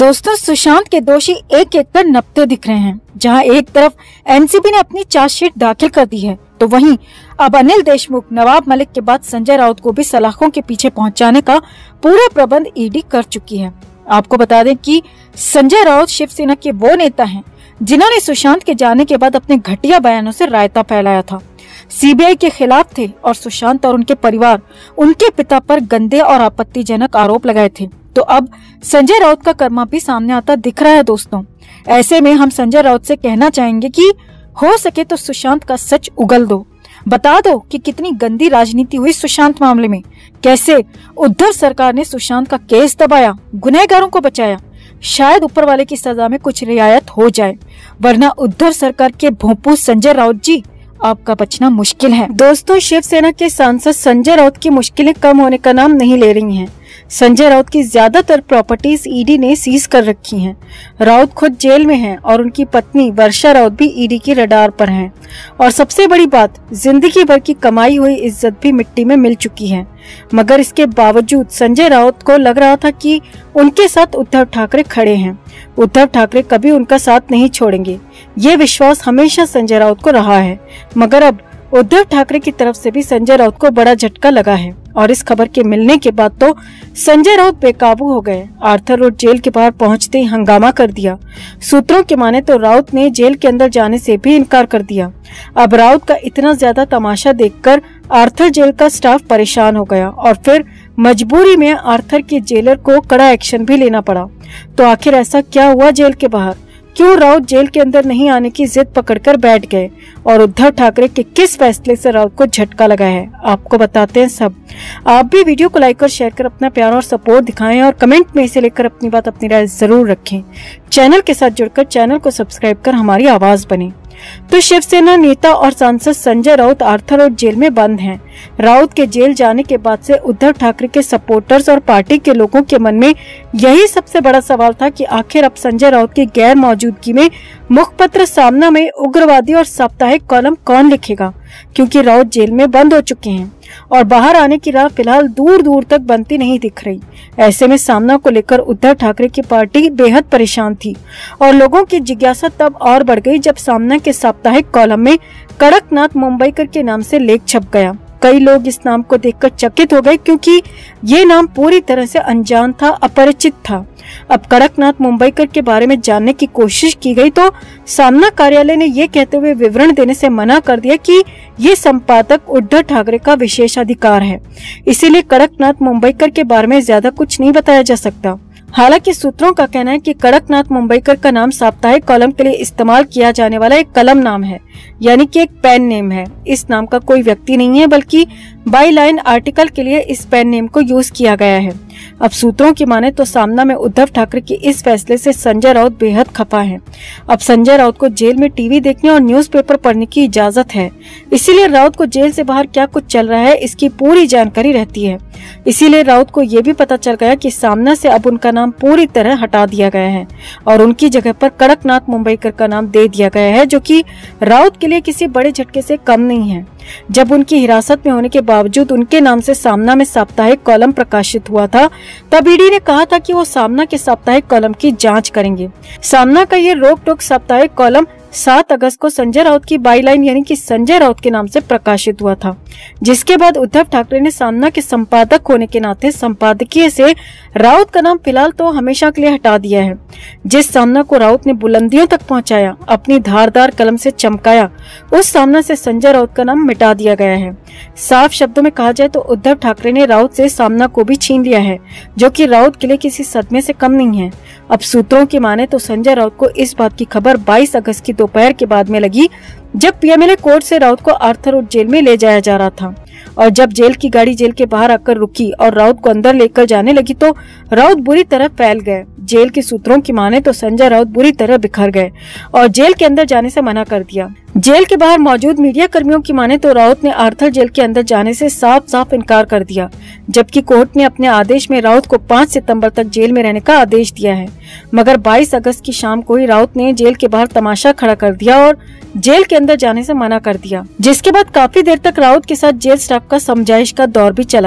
दोस्तों, सुशांत के दोषी एक एक कर नपते दिख रहे हैं। जहां एक तरफ एनसीबी ने अपनी चार्जशीट दाखिल कर दी है, तो वहीं अब अनिल देशमुख, नवाब मलिक के बाद संजय राउत को भी सलाखों के पीछे पहुंचाने का पूरा प्रबंध ईडी कर चुकी है। आपको बता दें कि संजय राउत शिवसेना के वो नेता हैं जिन्होंने सुशांत के जाने के बाद अपने घटिया बयानों से रायता फैलाया था, सीबीआई के खिलाफ थे और सुशांत और उनके परिवार, उनके पिता पर गंदे और आपत्तिजनक आरोप लगाए थे। तो अब संजय राउत का कर्मा भी सामने आता दिख रहा है। दोस्तों, ऐसे में हम संजय राउत से कहना चाहेंगे कि हो सके तो सुशांत का सच उगल दो, बता दो कि कितनी गंदी राजनीति हुई सुशांत मामले में, कैसे उद्धव सरकार ने सुशांत का केस दबाया, गुनहगारों को बचाया। शायद ऊपर वाले की सजा में कुछ रियायत हो जाए, वरना उद्धव सरकार के भोंपू संजय राउत जी, आपका बचना मुश्किल है। दोस्तों, शिवसेना के सांसद संजय राउत की मुश्किलें कम होने का नाम नहीं ले रही हैं। संजय राउत की ज्यादातर प्रॉपर्टीज ईडी ने सीज कर रखी हैं। राउत खुद जेल में हैं और उनकी पत्नी वर्षा राउत भी ईडी की रडार पर हैं। और सबसे बड़ी बात, जिंदगी भर की कमाई हुई इज्जत भी मिट्टी में मिल चुकी है। मगर इसके बावजूद संजय राउत को लग रहा था कि उनके साथ उद्धव ठाकरे खड़े हैं, उद्धव ठाकरे कभी उनका साथ नहीं छोड़ेंगे। ये विश्वास हमेशा संजय राउत को रहा है। मगर अब उद्धव ठाकरे की तरफ से भी संजय राउत को बड़ा झटका लगा है और इस खबर के मिलने के बाद तो संजय राउत बेकाबू हो गए। आर्थर रोड जेल के बाहर पहुंचते ही हंगामा कर दिया। सूत्रों की माने तो राउत ने जेल के अंदर जाने से भी इनकार कर दिया। अब राउत का इतना ज्यादा तमाशा देखकर आर्थर जेल का स्टाफ परेशान हो गया और फिर मजबूरी में आर्थर के जेलर को कड़ा एक्शन भी लेना पड़ा। तो आखिर ऐसा क्या हुआ जेल के बाहर? क्यों राउत जेल के अंदर नहीं आने की जिद पकड़कर बैठ गए और उद्धव ठाकरे के किस फैसले से राउत को झटका लगा है, आपको बताते हैं सब। आप भी वीडियो को लाइक और शेयर कर अपना प्यार और सपोर्ट दिखाएं और कमेंट में इसे लेकर अपनी बात, अपनी राय जरूर रखें। चैनल के साथ जुड़कर चैनल को सब्सक्राइब कर हमारी आवाज बने। तो शिवसेना नेता और सांसद Sanjay Raut Arthur road jail में बंद हैं। राउत के जेल जाने के बाद से उद्धव ठाकरे के सपोर्टर्स और पार्टी के लोगों के मन में यही सबसे बड़ा सवाल था कि आखिर अब संजय राउत की गैर मौजूदगी में मुखपत्र सामना में उग्रवादी और साप्ताहिक कॉलम कौन लिखेगा, क्योंकि राउत जेल में बंद हो चुके हैं और बाहर आने की राह फिलहाल दूर दूर तक बनती नहीं दिख रही। ऐसे में सामना को लेकर उद्धव ठाकरे की पार्टी बेहद परेशान थी और लोगों की जिज्ञासा तब और बढ़ गई जब सामना के साप्ताहिक कॉलम में कड़कनाथ मुंबईकर के नाम से लेख छप गया। कई लोग इस नाम को देखकर चकित हो गए, क्योंकि ये नाम पूरी तरह से अनजान था, अपरिचित था। अब कड़कनाथ मुंबईकर के बारे में जानने की कोशिश की गई तो सामना कार्यालय ने ये कहते हुए विवरण देने से मना कर दिया कि ये संपादक उद्धव ठाकरे का विशेषाधिकार है, इसीलिए कड़कनाथ मुंबईकर के बारे में ज्यादा कुछ नहीं बताया जा सकता। हालांकि सूत्रों का कहना है कि कड़कनाथ मुंबईकर का नाम साप्ताहिक कॉलम के लिए इस्तेमाल किया जाने वाला एक कलम नाम है, यानी कि एक पेन नेम है। इस नाम का कोई व्यक्ति नहीं है, बल्कि बाई लाइन आर्टिकल के लिए इस पेन नेम को यूज किया गया है। अब सूत्रों की माने तो सामना में उद्धव ठाकरे के इस फैसले से संजय राउत बेहद खफा है। अब संजय राउत को जेल में टीवी देखने और न्यूज़पेपर पढ़ने की इजाजत है, इसीलिए राउत को जेल से बाहर क्या कुछ चल रहा है इसकी पूरी जानकारी रहती है। इसीलिए राउत को ये भी पता चल गया कि सामना से अब उनका नाम पूरी तरह हटा दिया गया है और उनकी जगह पर कड़कनाथ मुंबईकर का नाम दे दिया गया है, जो कि राउत के लिए किसी बड़े झटके से कम नहीं है। जब उनकी हिरासत में होने के बावजूद उनके नाम से सामना में साप्ताहिक कॉलम प्रकाशित हुआ था, तब ईडी ने कहा था कि वो सामना के साप्ताहिक कॉलम की जांच करेंगे। सामना का ये रोक टोक साप्ताहिक कॉलम 7 अगस्त को संजय राउत की बाईलाइन यानी कि संजय राउत के नाम से प्रकाशित हुआ था, जिसके बाद उद्धव ठाकरे ने सामना के संपादक होने के नाते संपादकीय से राउत का नाम फिलहाल तो हमेशा के लिए हटा दिया है। जिस सामना को राउत ने बुलंदियों तक पहुंचाया, अपनी धारदार कलम से चमकाया, उस सामना से संजय राउत का नाम मिटा दिया गया है। साफ शब्दों में कहा जाए तो उद्धव ठाकरे ने राउत से सामना को भी छीन लिया है, जो कि राउत के लिए किसी सदमे से कम नहीं है। अब सूत्रों की माने तो संजय राउत को इस बात की खबर 22 अगस्त की दोपहर के बाद में लगी, जब पीएमएलए कोर्ट से राउत को आर्थर रोड जेल में ले जाया जा रहा था। और जब जेल की गाड़ी जेल के बाहर आकर रुकी और राउत को अंदर लेकर जाने लगी तो राउत बुरी तरह फैल गए। जेल के सूत्रों की माने तो संजय राउत बुरी तरह बिखर गए और जेल के अंदर जाने से मना कर दिया। जेल के बाहर मौजूद मीडिया कर्मियों की माने तो राउत ने आर्थर जेल के अंदर जाने से साफ साफ इनकार कर दिया, जबकि कोर्ट ने अपने आदेश में राउत को 5 सितंबर तक जेल में रहने का आदेश दिया है। मगर 22 अगस्त की शाम को ही राउत ने जेल के बाहर तमाशा खड़ा कर दिया और जेल के अंदर जाने से मना कर दिया, जिसके बाद काफी देर तक राउत के साथ जेल स्टाफ का समझाइश का दौर भी चला।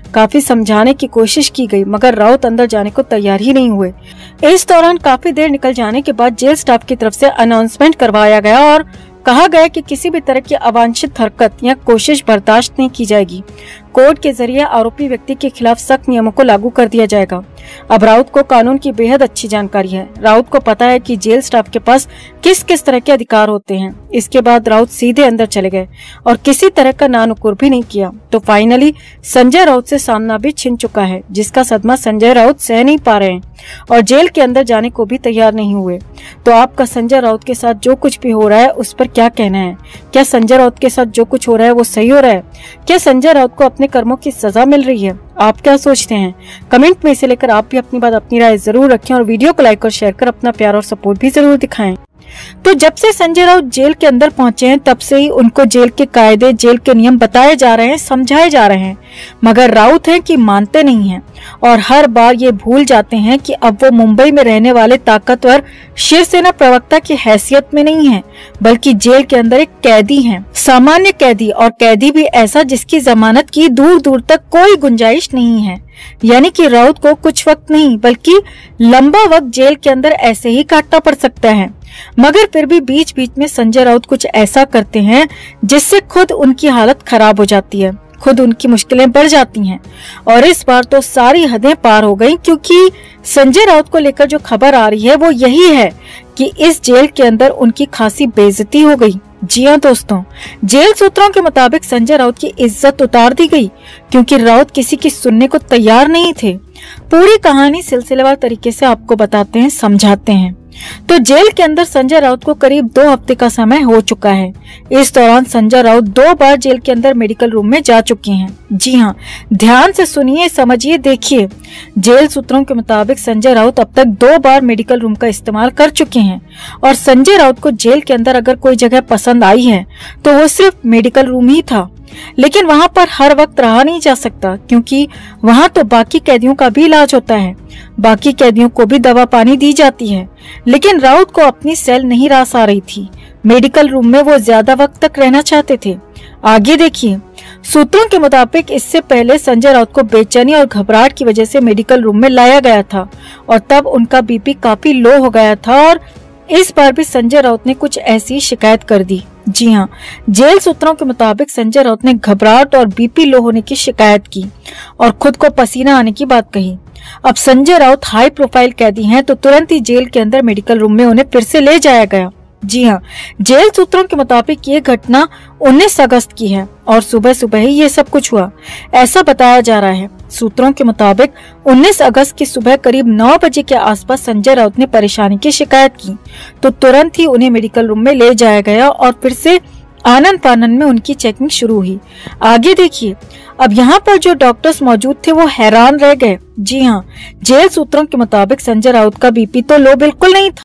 काफी समझाने की कोशिश की गई, मगर राउत अंदर जाने को तैयार ही नहीं हुए। इस दौरान काफी देर निकल जाने के बाद जेल स्टाफ की तरफ से अनाउंसमेंट करवाया गया और कहा गया कि किसी भी तरह की अवांछित हरकत या कोशिश बर्दाश्त नहीं की जाएगी। कोर्ट के जरिए आरोपी व्यक्ति के खिलाफ सख्त नियमों को लागू कर दिया जाएगा। अब राउत को कानून की बेहद अच्छी जानकारी है। राउत को पता है कि जेल स्टाफ के पास किस किस तरह के अधिकार होते हैं। इसके बाद राउत सीधे अंदर चले गए और किसी तरह का नानुकुर भी नहीं किया। तो फाइनली संजय राउत से सामना भी छिन चुका है, जिसका सदमा संजय राउत सह नहीं पा रहे हैं और जेल के अंदर जाने को भी तैयार नहीं हुए। तो आपका संजय राउत के साथ जो कुछ भी हो रहा है उस पर क्या कहना है? क्या संजय राउत के साथ जो कुछ हो रहा है वो सही हो रहा है? क्या संजय राउत को अपने कर्मों की सजा मिल रही है? आप क्या सोचते हैं? कमेंट में इसे लेकर आप भी अपनी बात, अपनी राय जरूर रखें और वीडियो को लाइक और शेयर कर अपना प्यार और सपोर्ट भी जरूर दिखाएं। तो जब से संजय राउत जेल के अंदर पहुंचे हैं तब से ही उनको जेल के कायदे, जेल के नियम बताए जा रहे हैं, समझाए जा रहे हैं, मगर राउत हैं कि मानते नहीं हैं और हर बार ये भूल जाते हैं कि अब वो मुंबई में रहने वाले ताकतवर शिवसेना प्रवक्ता की हैसियत में नहीं है, बल्कि जेल के अंदर एक कैदी हैं, सामान्य कैदी, और कैदी भी ऐसा जिसकी जमानत की दूर दूर तक कोई गुंजाइश नहीं है। यानी कि राउत को कुछ वक्त नहीं बल्कि लंबा वक्त जेल के अंदर ऐसे ही काटना पड़ सकता है। मगर फिर भी बीच बीच में संजय राउत कुछ ऐसा करते हैं जिससे खुद उनकी हालत खराब हो जाती है, खुद उनकी मुश्किलें बढ़ जाती हैं। और इस बार तो सारी हदें पार हो गईं, क्योंकि संजय राउत को लेकर जो खबर आ रही है वो यही है कि इस जेल के अंदर उनकी खासी बेइज्जती हो गई। जी हाँ दोस्तों, जेल सूत्रों के मुताबिक संजय राउत की इज्जत उतार दी गई, क्योंकि राउत किसी की सुनने को तैयार नहीं थे। पूरी कहानी सिलसिलेवार तरीके से आपको बताते हैं, समझाते हैं। तो जेल के अंदर संजय राउत को करीब 2 हफ्ते का समय हो चुका है। इस दौरान संजय राउत 2 बार जेल के अंदर मेडिकल रूम में जा चुके हैं। जी हाँ, ध्यान से सुनिए, समझिए, देखिए। जेल सूत्रों के मुताबिक संजय राउत अब तक 2 बार मेडिकल रूम का इस्तेमाल कर चुके हैं और संजय राउत को जेल के अंदर अगर कोई जगह पसंद आई है तो वो सिर्फ मेडिकल रूम ही था। लेकिन वहां पर हर वक्त रहा नहीं जा सकता, क्योंकि वहां तो बाकी कैदियों का भी इलाज होता है, बाकी कैदियों को भी दवा पानी दी जाती है। लेकिन राउत को अपनी सेल नहीं रास आ रही थी। मेडिकल रूम में वो ज्यादा वक्त तक रहना चाहते थे। आगे देखिए, सूत्रों के मुताबिक इससे पहले संजय राउत को बेचैनी और घबराहट की वजह से मेडिकल रूम में लाया गया था और तब उनका बीपी काफी लो हो गया था और इस बार भी संजय राउत ने कुछ ऐसी शिकायत कर दी। जी हाँ, जेल सूत्रों के मुताबिक संजय राउत ने घबराहट और बीपी लो होने की शिकायत की और खुद को पसीना आने की बात कही। अब संजय राउत हाई प्रोफाइल कैदी हैं, तो तुरंत ही जेल के अंदर मेडिकल रूम में उन्हें फिर से ले जाया गया। जी हाँ, जेल सूत्रों के मुताबिक ये घटना 19 अगस्त की है और सुबह सुबह ही ये सब कुछ हुआ, ऐसा बताया जा रहा है। सूत्रों के मुताबिक 19 अगस्त की सुबह करीब 9 बजे के आसपास संजय राउत ने परेशानी की शिकायत की, तो तुरंत ही उन्हें मेडिकल रूम में ले जाया गया और फिर से आनन फानन में उनकी चेकिंग शुरू हुई। आगे देखिए, अब यहाँ पर जो डॉक्टर्स मौजूद थे वो हैरान रह गए। जी हाँ, जेल सूत्रों के मुताबिक संजय राउत का बीपी तो लो बिल्कुल नहीं था।